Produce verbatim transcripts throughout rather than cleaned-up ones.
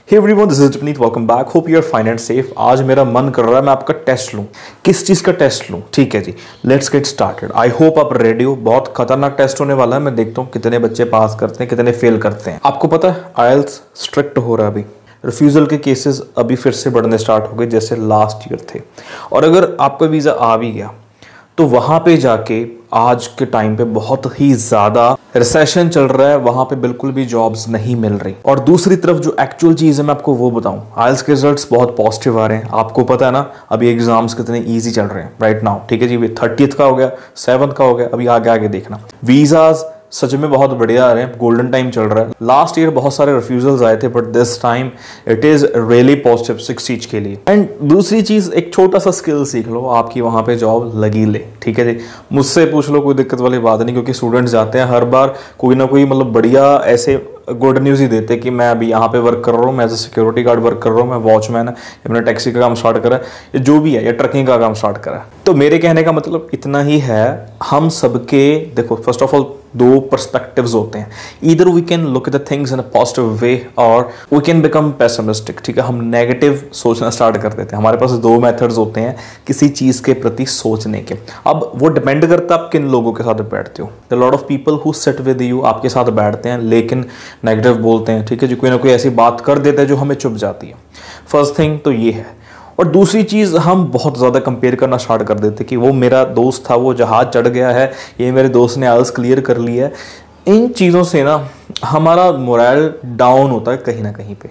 Hey everyone, this is Japneet, welcome back. Hope you are fine and safe. आज मेरा मन कर रहा है मैं आपका टेस्ट लूं। किस चीज़ का टेस्ट लूं? ठीक है जी, let's get started. I hope आप रेडी हो। बहुत खतरनाक टेस्ट होने वाला है। मैं देखता हूँ कितने बच्चे पास करते हैं, कितने फेल करते हैं। आपको पता है आईएलटीएस स्ट्रिक्ट हो रहा है अभी। रिफ्यूज़ल के केसेस अभी फिर से बढ़ने स्टार्ट हो गए जैसे लास्ट ईयर थे। और अगर आपका वीज़ा आ भी गया तो वहाँ पे जाके आज के टाइम पे बहुत ही ज़्यादा रिसेशन चल रहा है, वहाँ पे बिल्कुल भी जॉब्स नहीं मिल रही। और दूसरी तरफ जो एक्चुअल चीज़ है मैं आपको वो बताऊँ, आईएलटीएस के रिजल्ट्स बहुत पॉजिटिव आ रहे हैं। आपको पता है ना अभी एग्जाम्स कितने ईजी चल रहे हैं राइट नाउ। ठीक है जी, थर्टीथ का हो गया, सेवन्थ का हो गया, अभी आगे आगे देखना। वीज़ाज सच में बहुत बढ़िया आ रहे हैं, गोल्डन टाइम चल रहा है। लास्ट ईयर बहुत सारे रिफ्यूजल्स आए थे but this time it is really positive six चीज के लिए। एंड दूसरी चीज, एक छोटा सा स्किल सीख लो, आपकी वहां पे जॉब लगी ले। ठीक है जी, मुझसे पूछ लो, कोई दिक्कत वाली बात नहीं, क्योंकि स्टूडेंट्स जाते हैं हर बार कोई ना कोई मतलब बढ़िया ऐसे गुड न्यूज़ ही देते कि मैं अभी यहाँ पे वर्क कर रहा हूँ, मैं as a security guard work कर रहा हूँ, मैं वॉचमैन है, मैंने टैक्सी का काम स्टार्ट करा है, या जो भी है, या ट्रकिंग का काम स्टार्ट करा है। तो मेरे कहने का मतलब इतना ही है, हम सबके देखो फर्स्ट ऑफ ऑल दो पर्सपेक्टिव्स होते हैं। Either we can look at the things in a positive way और वी कैन बिकम पेसिमिस्टिक। ठीक है, हम नेगेटिव सोचना स्टार्ट कर देते हैं। हमारे पास दो मेथड्स होते हैं किसी चीज़ के प्रति सोचने के। अब वो डिपेंड करता है आप किन लोगों के साथ बैठते हो। The lot of people who sit with you आपके साथ बैठते हैं लेकिन नेगेटिव बोलते हैं। ठीक है जी, कोई ना कोई ऐसी बात कर देता है जो हमें चुभ जाती है। फर्स्ट थिंग तो ये है। और दूसरी चीज़, हम बहुत ज़्यादा कंपेयर करना स्टार्ट कर देते कि वो मेरा दोस्त था, वो जहाज़ चढ़ गया है, ये मेरे दोस्त ने आईएलटीएस क्लियर कर लिया है। इन चीज़ों से ना हमारा मोरल डाउन होता है कहीं ना कहीं पे।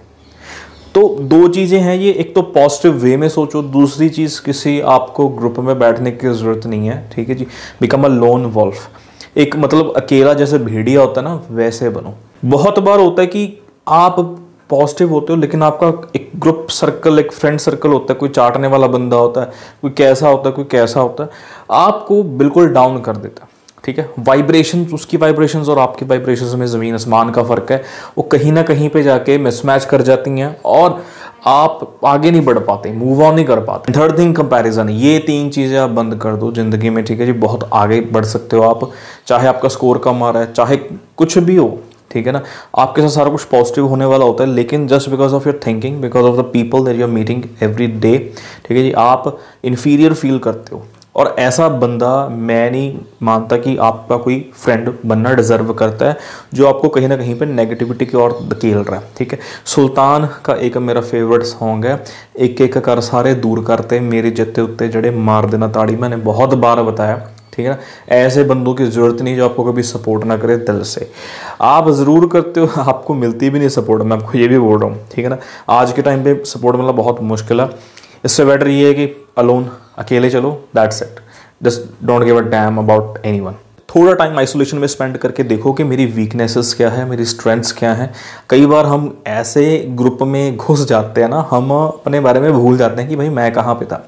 तो दो चीज़ें हैं ये, एक तो पॉजिटिव वे में सोचो, दूसरी चीज़ किसी आपको ग्रुप में बैठने की ज़रूरत नहीं है। ठीक है जी, बिकम अ लोन वॉल्फ। एक मतलब अकेला जैसे भेड़िया होता है ना, वैसे बनो। बहुत बार होता है कि आप पॉजिटिव होते हो लेकिन आपका एक ग्रुप सर्कल, एक फ्रेंड सर्कल होता है, कोई चाटने वाला बंदा होता है, कोई कैसा होता है, कोई कैसा होता है, आपको बिल्कुल डाउन कर देता है। ठीक है, वाइब्रेशंस, उसकी वाइब्रेशंस और आपकी वाइब्रेशंस में ज़मीन आसमान का फ़र्क है। वो कहीं ना कहीं पे जाके मिसमैच कर जाती हैं और आप आगे नहीं बढ़ पाते, मूव ऑन नहीं कर पाते। Third thing comparison. ये तीन चीज़ें आप बंद कर दो ज़िंदगी में। ठीक है जी, बहुत आगे बढ़ सकते हो आप। चाहे आपका स्कोर कम आ रहा है, चाहे कुछ भी हो, ठीक है ना, आपके साथ सारा कुछ पॉजिटिव होने वाला होता है, लेकिन just because of your thinking, because of the people that you are meeting every day, ठीक है जी, आप इन्फीरियर फील करते हो। और ऐसा बंदा मैं नहीं मानता कि आपका कोई फ्रेंड बनना डिजर्व करता है जो आपको कहीं ना कहीं पे नेगेटिविटी की ओर धकेल रहा है। ठीक है, सुल्तान का एक मेरा फेवरेट सॉन्ग है, एक एक कर सारे दूर करते मेरे जित्ते उत्ते जड़े मार देना ताड़ी। मैंने बहुत बार बताया, ठीक है ना, ऐसे बंदों की ज़रूरत नहीं जो आपको कभी सपोर्ट ना करे दिल से। आप ज़रूर करते हो, आपको मिलती भी नहीं सपोर्ट, मैं आपको ये भी बोल रहा हूँ। ठीक है ना, आज के टाइम पे सपोर्ट मिलना बहुत मुश्किल है। इससे बेटर ये है कि अलोन, अकेले चलो, that's it. Just don't give a damn about anyone. थोड़ा टाइम आइसोलेशन में स्पेंड करके देखो कि मेरी वीकनेसेस क्या है, मेरी स्ट्रेंथ्स क्या हैं। कई बार हम ऐसे ग्रुप में घुस जाते हैं ना, हम अपने बारे में भूल जाते हैं कि भाई मैं कहाँ पे था।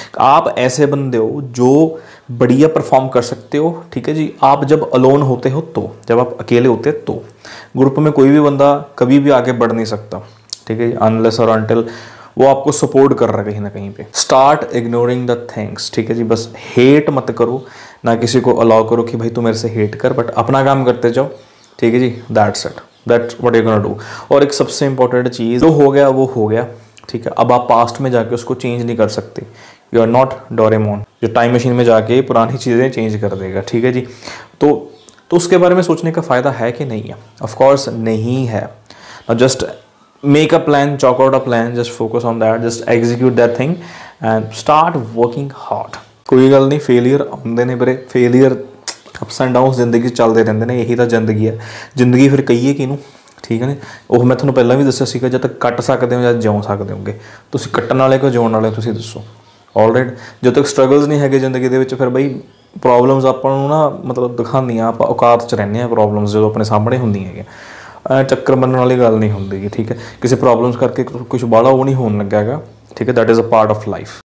आप ऐसे बंदे हो जो बढ़िया परफॉर्म कर सकते हो। ठीक है जी, आप जब अलोन होते हो तो, जब आप अकेले होते हैं तो, ग्रुप में कोई भी बंदा कभी भी आगे बढ़ नहीं सकता। ठीक है, अनलेस और अनटिल वो आपको सपोर्ट कर रहा है कहीं ना कहीं पे। Start ignoring the things. ठीक है जी, बस हेट मत करो, ना किसी को अलाउ करो कि भाई तू मेरे से हेट कर, बट अपना काम करते जाओ। ठीक है जी, that's it, that's what you gonna do. और एक सबसे इंपॉर्टेंट चीज़, जो हो गया वो हो गया। ठीक है, अब आप पास्ट में जाके उसको चेंज नहीं कर सकते। यू आर नॉट डोरेमोन जो टाइम मशीन में जाके पुरानी चीज़ें चेंज कर देगा। ठीक है जी, तो तो उसके बारे में सोचने का फ़ायदा है कि नहीं है? ऑफ कोर्स नहीं है। Just make a plan, chalk out a plan, just focus on that, just execute that thing and start working hard. कोई गल नहीं, फेलियर आते हैं बड़े, फेलियर अप्स एंड डाउन जिंदगी चलते रहते हैं, यही तो जिंदगी है। जिंदगी फिर कहीए किनू, ठीक है ना, ਉਹ मैं ਤੁਹਾਨੂੰ ਪਹਿਲਾਂ ਵੀ ਦੱਸਿਆ ਸੀਗਾ, ਜਦ ਤੱਕ ਕੱਟ ਸਕਦੇ ਹੋ ਜਾਂ ਜਿਉਂ ਸਕਦੇ ਹੋਗੇ, ਤੁਸੀਂ ਕੱਟਣ ਵਾਲੇ ਕੋ ਜਿਉਣ ਵਾਲੇ ਤੁਸੀਂ ਦੱਸੋ। ਆਲਰਾਈਟ, ਜਦੋਂ ਤੱਕ ਸਟਰਗਲਸ ਨਹੀਂ ਹੈਗੇ ਜ਼ਿੰਦਗੀ ਦੇ ਵਿੱਚ, ਫਿਰ ਬਈ ਪ੍ਰੋਬਲਮਸ ਆਪਾਂ ਨੂੰ ਨਾ ਮਤਲਬ ਦਿਖਾਉਂਦੀਆਂ, ਆਪਾਂ ਔਕਾਤ 'ਚ ਰਹਿੰਦੇ ਹਾਂ ਪ੍ਰੋਬਲਮਸ ਜਦੋਂ ਆਪਣੇ ਸਾਹਮਣੇ ਹੁੰਦੀਆਂ ਹੈਗੀਆਂ। ਚੱਕਰ ਮੰਨਣ ਵਾਲੀ ਗੱਲ ਨਹੀਂ ਹੁੰਦੀ। ਠੀਕ ਹੈ, ਕਿਸੇ ਪ੍ਰੋਬਲਮਸ ਕਰਕੇ ਕੁਝ ਬਾਹਲਾ ਉਹ ਨਹੀਂ ਹੋਣ ਲੱਗਾ ਹੈਗਾ। ਠੀਕ ਹੈ, that is a part of life.